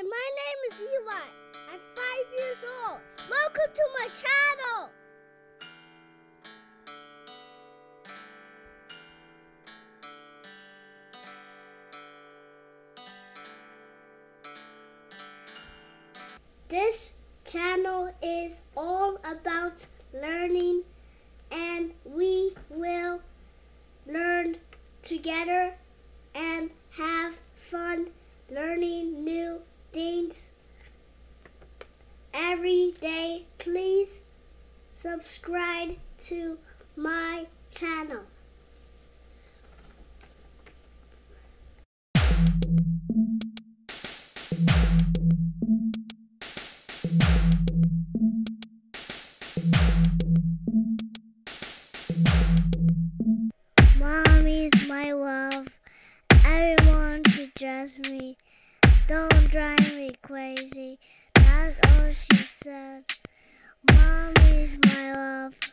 Hi, my name is Eli. I'm 5 years old. Welcome to my channel. This channel is all about learning, and we will learn together and have fun learning new things every day. Please subscribe to my channel. Mommy's my love. Everyone should trust me. Don't drive me crazy. That's all she said. Mommy's my love.